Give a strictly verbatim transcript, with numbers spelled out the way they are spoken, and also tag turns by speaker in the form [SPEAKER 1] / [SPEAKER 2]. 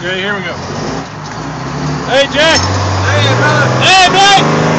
[SPEAKER 1] Okay, here we go. Hey, Jack.
[SPEAKER 2] Hey, brother.
[SPEAKER 1] Hey, Mike.